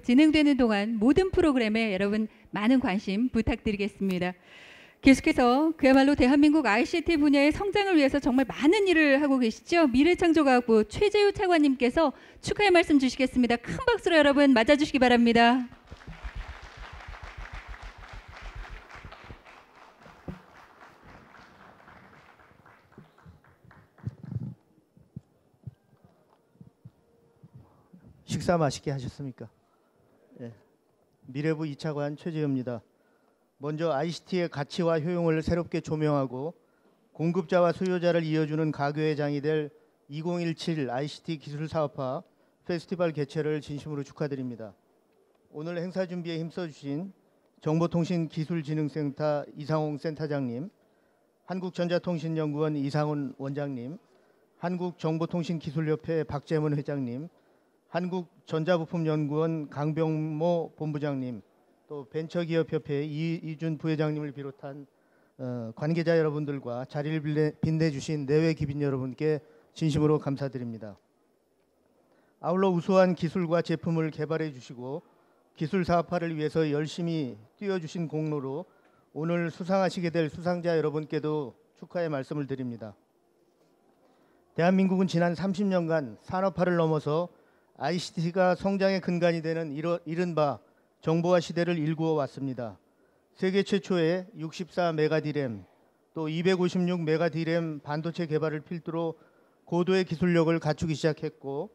진행되는 동안 모든 프로그램에 여러분 많은 관심 부탁드리겠습니다. 계속해서 그야말로 대한민국 ICT 분야의 성장을 위해서 정말 많은 일을 하고 계시죠. 미래창조과학부 최재우 차관님께서 축하의 말씀 주시겠습니다. 큰 박수로 여러분 맞아주시기 바랍니다. 식사 맛있게 하셨습니까? 예. 미래부 2차관 최재우입니다. 먼저 ICT의 가치와 효용을 새롭게 조명하고 공급자와 수요자를 이어주는 가교의 장이 될 2017 ICT 기술사업화 페스티벌 개최를 진심으로 축하드립니다. 오늘 행사 준비에 힘써주신 정보통신기술진흥센터 이상홍 센터장님, 한국전자통신연구원 이상훈 원장님, 한국정보통신기술협회 박재문 회장님, 한국전자부품연구원 강병모 본부장님, 또 벤처기업협회 이준 부회장님을 비롯한 관계자 여러분들과 자리를 빛내주신 내외 기빈 여러분께 진심으로 감사드립니다. 아울러 우수한 기술과 제품을 개발해 주시고 기술 사업화를 위해서 열심히 뛰어주신 공로로 오늘 수상하시게 될 수상자 여러분께도 축하의 말씀을 드립니다. 대한민국은 지난 30년간 산업화를 넘어서 ICT가 성장의 근간이 되는 이른바 정보화 시대를 일구어 왔습니다. 세계 최초의 64메가디램 또 256메가디램 반도체 개발을 필두로 고도의 기술력을 갖추기 시작했고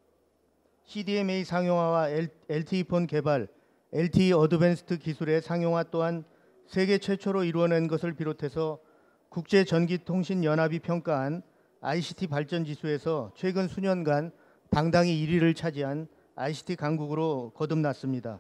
CDMA 상용화와 LTE폰 개발, LTE 어드밴스드 기술의 상용화 또한 세계 최초로 이루어낸 것을 비롯해서 국제전기통신연합이 평가한 ICT 발전 지수에서 최근 수년간 당당히 1위를 차지한 ICT 강국으로 거듭났습니다.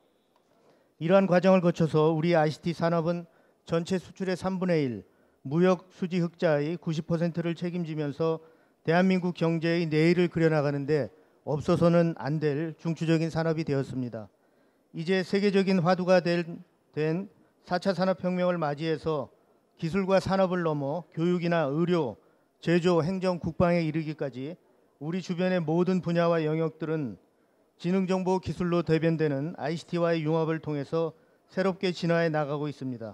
이러한 과정을 거쳐서 우리 ICT 산업은 전체 수출의 3분의 1, 무역 수지 흑자의 90%를 책임지면서 대한민국 경제의 내일을 그려나가는데 없어서는 안 될 중추적인 산업이 되었습니다. 이제 세계적인 화두가 된 4차 산업혁명을 맞이해서 기술과 산업을 넘어 교육이나 의료, 제조, 행정, 국방에 이르기까지 우리 주변의 모든 분야와 영역들은 지능정보 기술로 대변되는 ICT와의 융합을 통해서 새롭게 진화해 나가고 있습니다.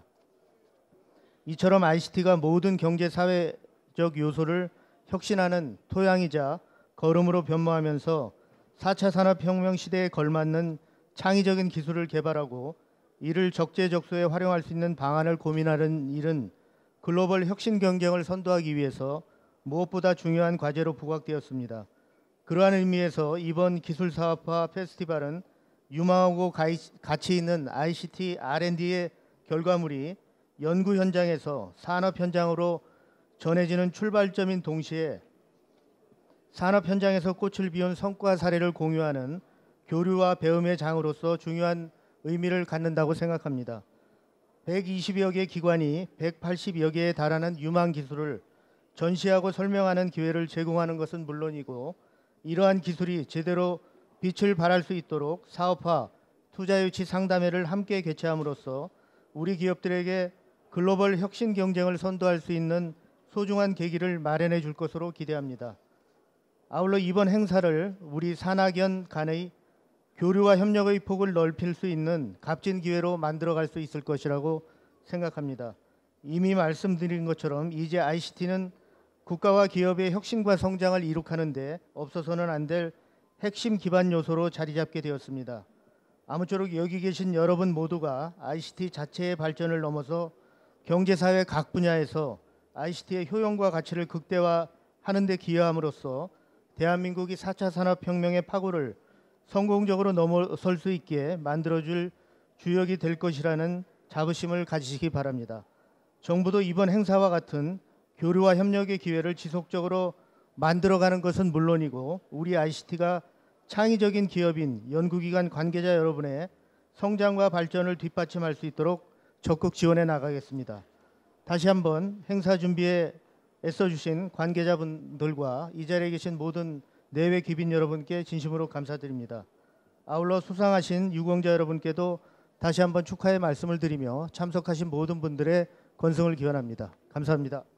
이처럼 ICT가 모든 경제 사회적 요소를 혁신하는 토양이자 걸음으로 변모하면서 4차 산업혁명 시대에 걸맞는 창의적인 기술을 개발하고 이를 적재적소에 활용할 수 있는 방안을 고민하는 일은 글로벌 혁신 경쟁을 선도하기 위해서 무엇보다 중요한 과제로 부각되었습니다. 그러한 의미에서 이번 기술사업화 페스티벌은 유망하고 가치 있는 ICT R&D의 결과물이 연구 현장에서 산업 현장으로 전해지는 출발점인 동시에 산업 현장에서 꽃을 피운 성과 사례를 공유하는 교류와 배움의 장으로서 중요한 의미를 갖는다고 생각합니다. 120여 개 기관이 180여 개에 달하는 유망 기술을 전시하고 설명하는 기회를 제공하는 것은 물론이고 이러한 기술이 제대로 빛을 발할 수 있도록 사업화, 투자유치 상담회를 함께 개최함으로써 우리 기업들에게 글로벌 혁신 경쟁을 선도할 수 있는 소중한 계기를 마련해 줄 것으로 기대합니다. 아울러 이번 행사를 우리 산학연 간의 교류와 협력의 폭을 넓힐 수 있는 값진 기회로 만들어갈 수 있을 것이라고 생각합니다. 이미 말씀드린 것처럼 이제 ICT는 국가와 기업의 혁신과 성장을 이룩하는 데 없어서는 안 될 핵심 기반 요소로 자리 잡게 되었습니다. 아무쪼록 여기 계신 여러분 모두가 ICT 자체의 발전을 넘어서 경제사회 각 분야에서 ICT의 효용과 가치를 극대화하는 데 기여함으로써 대한민국이 4차 산업혁명의 파고를 성공적으로 넘어설 수 있게 만들어줄 주역이 될 것이라는 자부심을 가지시기 바랍니다. 정부도 이번 행사와 같은 교류와 협력의 기회를 지속적으로 만들어가는 것은 물론이고 우리 ICT가 창의적인 기업인 연구기관 관계자 여러분의 성장과 발전을 뒷받침할 수 있도록 적극 지원해 나가겠습니다. 다시 한번 행사 준비에 애써주신 관계자분들과 이 자리에 계신 모든 내외 귀빈 여러분께 진심으로 감사드립니다. 아울러 수상하신 유공자 여러분께도 다시 한번 축하의 말씀을 드리며 참석하신 모든 분들의 건승을 기원합니다. 감사합니다.